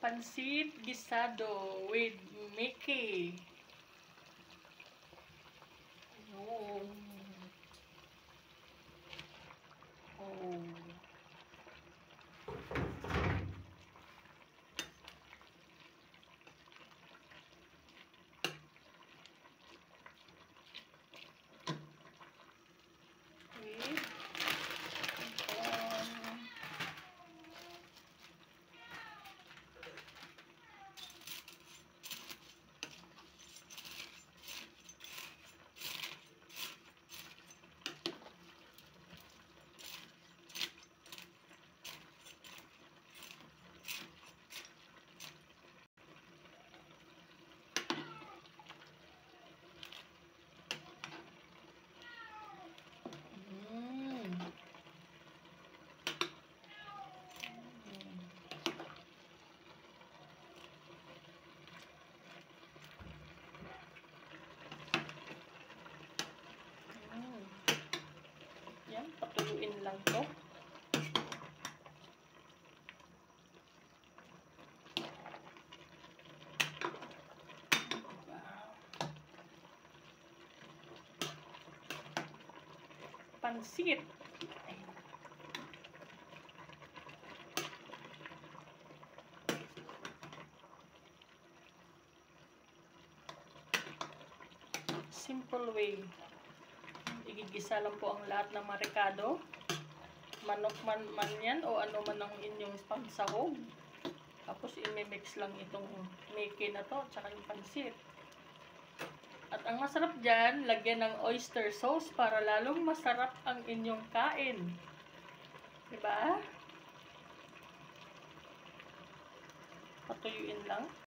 Pansit gisado with Mickey. Oh. Oh. Yan, patuluin lang to. Pansit. Simple way. Igigisa lang po ang lahat ng marikado. Manok man yan o ano man ang inyong pangsahog. Tapos i-mix lang itong Mickey na to tsaka yung pansit. At ang masarap dyan, lagyan ng oyster sauce para lalong masarap ang inyong kain. Diba? Patuyuin lang.